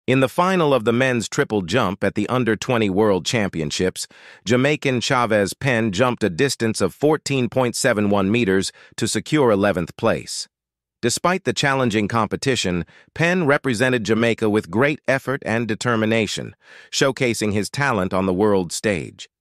In the final of the men's triple jump at the Under-20 World Championships, Jamaican Chavez Penn jumped a distance of 14.71 meters to secure 11th place. Despite the challenging competition, Penn represented Jamaica with great effort and determination, showcasing his talent on the world stage.